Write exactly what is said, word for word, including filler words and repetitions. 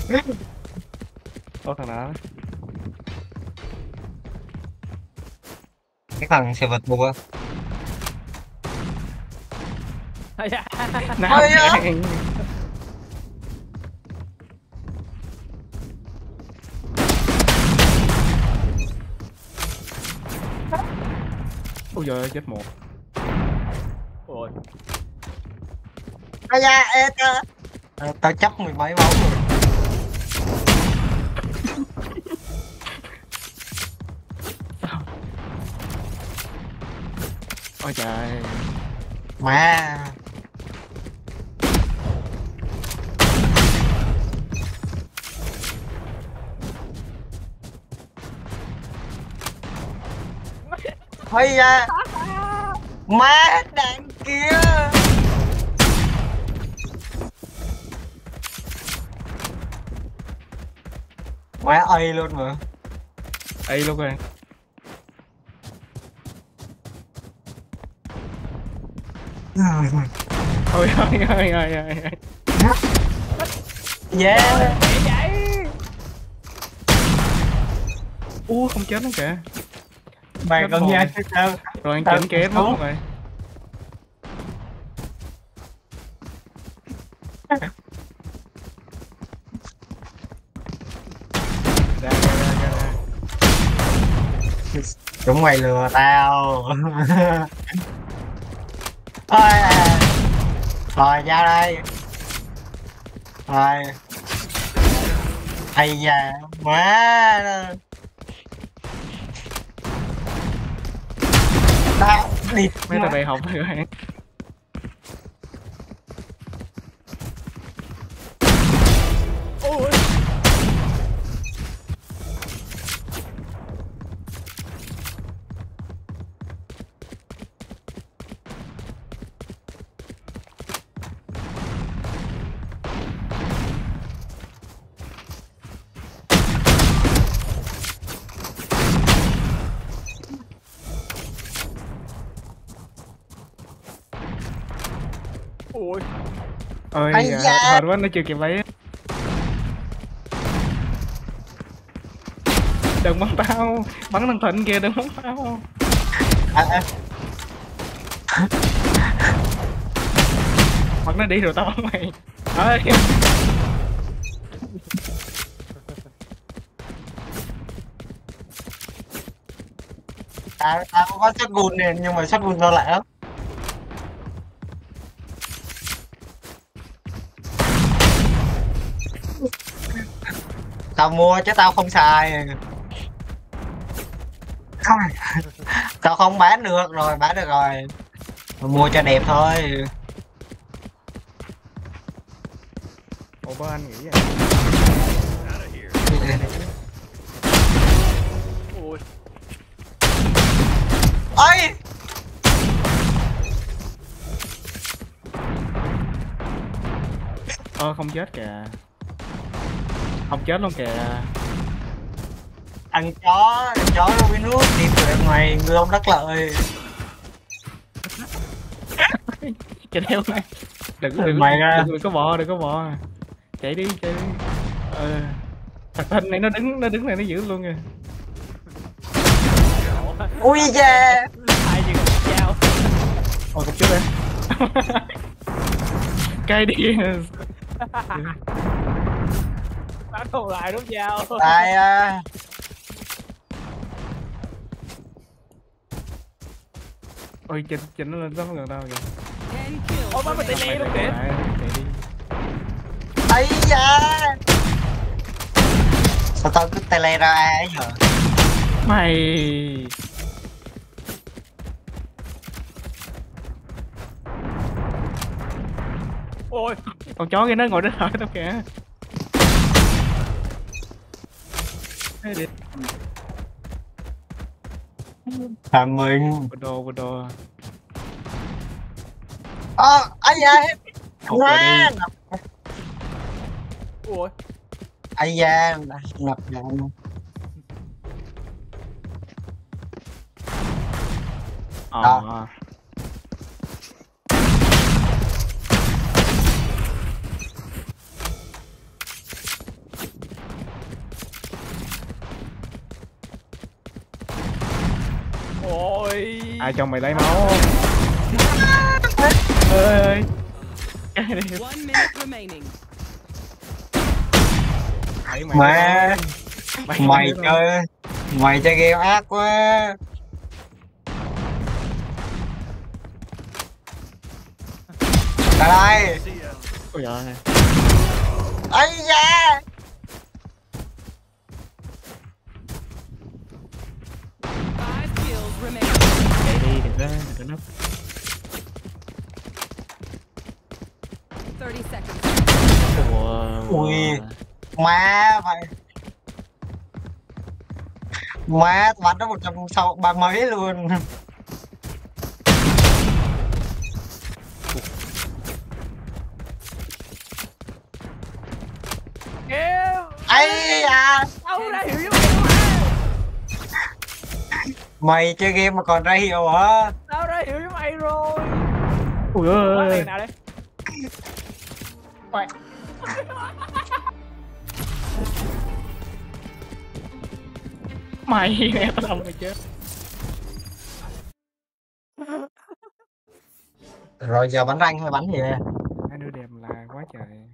Có thằng nào Cái thằng xe vật bùa. nào Ôi kìa. Ôi giời ơi chết một. Ôi. Ây da, ê, tao, tao, tao chấp mười mấy máu rồi. Ôi trời. Má. Ây da. Má đạn kia. Má ơi luôn mà. Ây luôn rồi. Ôi ôi ôi ôi ôi. Yeah. Ú không chết nó kìa. Mày Hết còn hồn. nghe chứ sao? Rồi anh Tao chỉnh cái mất xuống. rồi. Ra ra ra ra ra. Chúng mày lừa tao. Thôi à. Rồi ra đây. Rồi. Ây da, má. Tao đi. Mấy tao bày học rồi. Ôi. Ôi. Ôi Ây dạ, da. hên quá nó chưa kịp lấy. Đừng bắn tao, bắn thằng Thịnh kìa, đừng bắn tao. À, à. Bắn nó đi rồi tao bắn mày. Ơi. Tao tao có shotgun nè, nhưng mà shotgun tao lẻ lắm. Tao mua chứ tao không xài. Tao không bán được rồi, bán được rồi. Tao mua cho đẹp thôi. Ủa bố anh nghĩ vậy? Ôi. Ôi. Ơ không chết kìa. Không chết luôn kìa. Thằng chó, thằng chó Robinhood tìm được ngoài người ông đất lợi. Chạy theo mày. Đừng đừng Mày ra. đừng, đừng có bò, đừng có bò. Chạy đi, chạy đi. Ờ. Thằng Thịnh này nó đứng nó đứng này nó giữ luôn kìa. Ui da. Hai như con dao. Ôi cục trước đây. Cây đi. Bắn không lại đúng dao. Tại à. Ôi chỉnh chỉnh nó lên sắp gần tao kìa. Ôi bắn mình tê lê luôn kìa. Chạy đi. Ây da. Sao tao cứ tele ra ấy giờ? Mày. Ôi. Con chó kia nó ngồi đến hỏi tao kìa. Thế đi. Thằng mình. Bồ đồ bồ đồ. Ờ, ây da. Hụt rồi đi. Ôi. Ây da, ngập đạn. Ờ. Ôi. Ai cho mày lấy máu? Ơi ơi. Cái đi. One minute remaining. Mày mày Mẹ mày mày chơi mày chơi game ác quá. Ra đây. ôi giời. Ây da. Five kills remaining. Chạy đi đừng có đừng có nấp. Thirty seconds. Ủa. Ui. Má vậy. Má bắn nó một trăm sau ba mấy luôn. Em. Ây da. Đâu ra hiểu với mày quá. Mày chơi game mà còn ra hiệu hả? Tao ra hiểu với mày rồi. Ui Quá ơi. này nào đây. Mày. Mày nè tao đâu mày chết. Rồi giờ bắn ranh hay bắn gì đây? Hai đứa đẹp là quá trời.